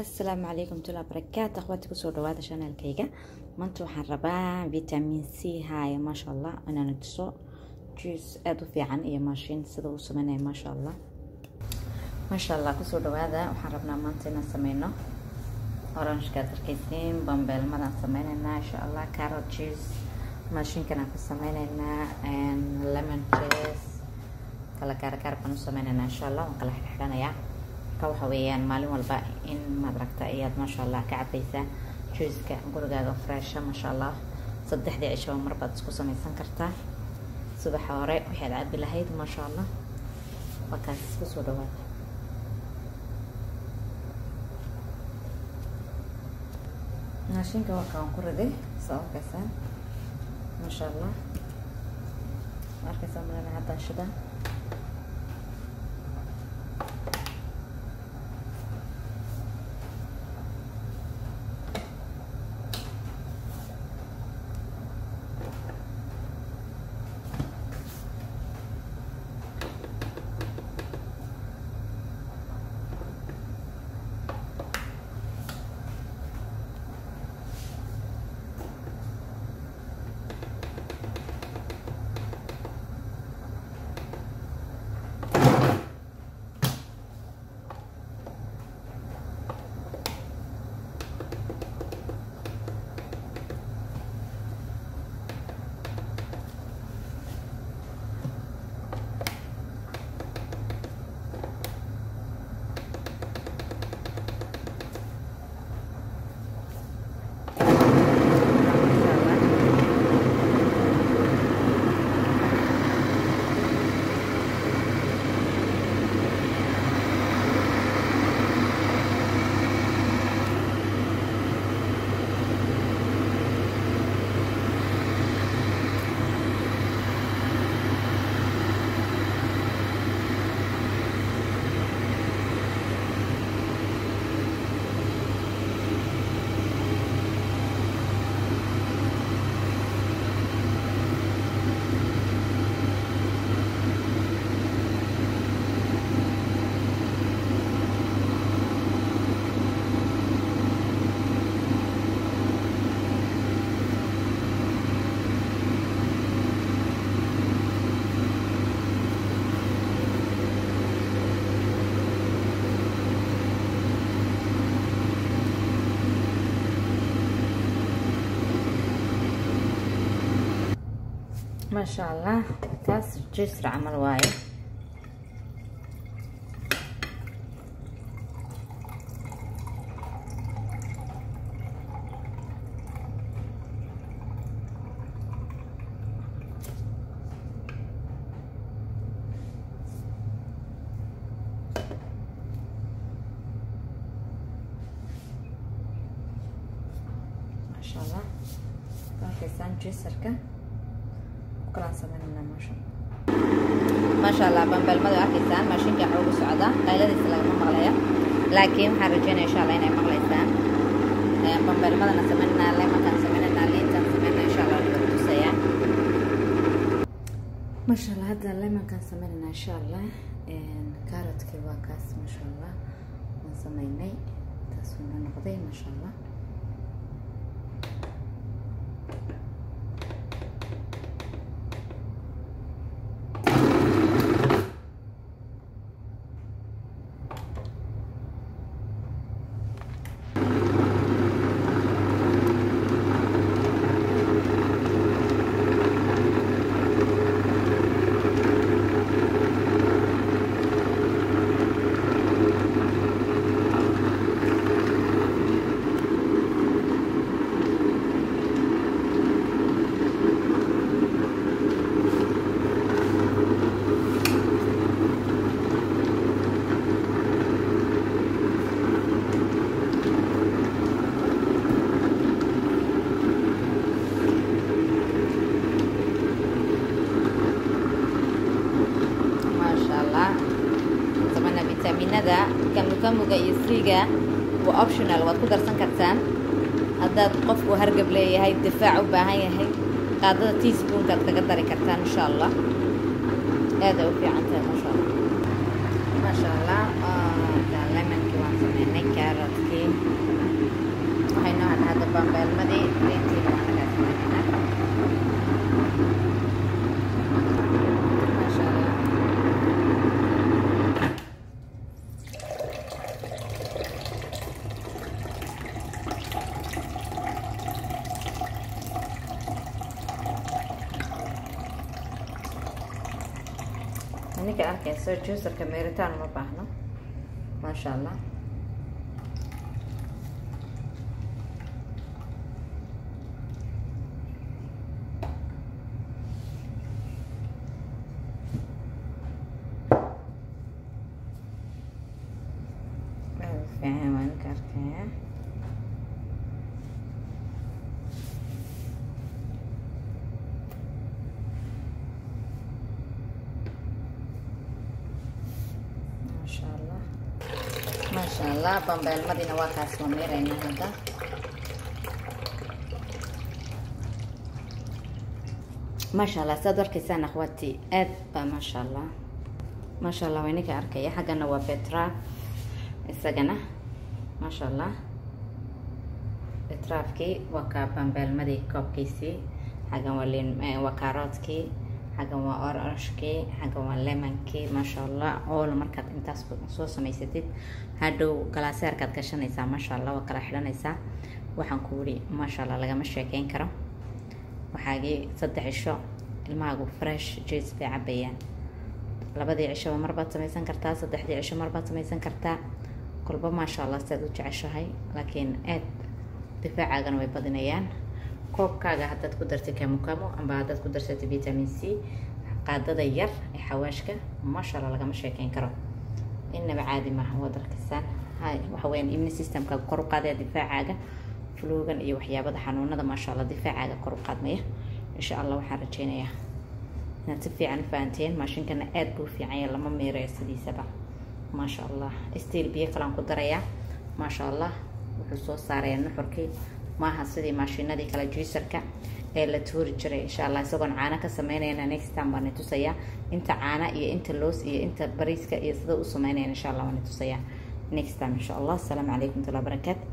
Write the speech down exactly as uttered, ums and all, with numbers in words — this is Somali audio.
السلام عليكم ورحمة الله وبركاته. اخواتي كسو دواده شانالكيغا maanta waxaan rabaa vitamin C haya ma sha Allah inaan tuso juice aad u fiican iyo machine sida uu sameeyo ma sha Allah ma sha Allah kusoo dhawaada. waxaan rabnaa maanta inaan sameeyno orange ka tarkaysiin bambeel madan sameeynaa insha Allah carrot juice machine kana ku sameeynaa and lemon juice kala gaar gaar baan u sameeynaa insha Allah waan kala xidhanayaa waxa weeyaan maalin walba in madragta ayaad ma sha Allah ka cabaysaa juice-ka gurigaaga fresh ma sha Allah saddexdii cisho mar baad isku samaysan kartaa subax hore waxaad cabi lahayd ma sha Allah wakaas isku soo dhawaada. nashinka waa kaan ku riday sababkaasaan ma sha Allah markaas aan hadda shida ما شاء الله كاس جسر عمل وايد ما شاء الله كاسان جسر كان كلان سمينا ما شاء الله ما شاء الله بنبل مدى أكيسان ماشين كحروب السعودة قيلة دي سلاك ما مغلية لكن حرجينا إن شاء الله إنها مغليسان بنبل مدى نسمينا لما كان سمينا لين كان سمينا إن شاء الله لبرتو سيان ما شاء الله هذا لما كان سمينا إن شاء الله كارت كيواكاس ما شاء الله ونسميني تسوينا نقضي ما شاء الله فيتامينada كمكملة يسريجا وأوبشنال وتقدر سنكرتان هذا قف وهرجب لي هاي الدفاع وبهاي هاي قاعدة تيسبون تقدر كرتان إن شاء الله هذا وفي عنده ما شاء الله ما شاء الله آه لمن كمان سمعنا كارت كي bambeel madi intii waan ka sameynaa masha Allah ninka arkayso juicerka meeritaan uma baahno masha Allah فاهمان كاركايا ما شاء الله ما شاء الله بامبال مدينة واكاس وميرين هذا ما شاء الله صدر كيسان اخواتي ابا ما شاء الله ما شاء الله وينك اركيا حقنا وبترا isagana ما شاء الله بترافكي وكا بامبال مدي كوبكيسي حاجه ولين وكاروتكي حاجه وأورشكي حاجه وليمونكي ما شاء الله اول markaad intaas soo sameysatid hadhow galaaseerkaad gashanaysaa ما شاء الله وكلا xiranaysaa waxaan ku wari ما شاء الله laga ma sheekeyn karo waxaagii saddex cisho ilmaagu fresh juice bay cabayaan labadii cisho marbaad samaysan kartaa saddexdii cisho marbaad samaysan kartaa kolba ما شاء الله saad u jeceshahay laakiin aad difaacaagana way badinayaan koobkaaga haddaad ku dartay kamukamo amba haddaad ku darsatay vitamin C qaadada yar ee xawaashka ما شاء الله laga ma sheekeyn karo inaba caadi maaha wadarkisan hay waxa weyn immune systemka kor u qaadaya difaacaaga flugan iyo waxyaabada xanuunada ما شاء الله difaacaaga kor u qaadmaya insha Allah waxaan rajeynayaa inaad si fiican fahanteen maashinkana aad buu fiican yahay lama meereeyo sidiisaba ما شاء الله استيل بيه كلام كدريا ما شاء الله وحصو صارين نحركي ما هسدي ماشينادي كلا جويسركا ee la tuuri jiray insha Allah isagoon caana ka sameynayna next time baan tusaya inta caana iyo inta loos iyo inta bariiska iyo sida u sameynayna insha Allah waan tusaya next time insha Allah. Assalamu alaykum wa rahmatullahi wa barakatuh.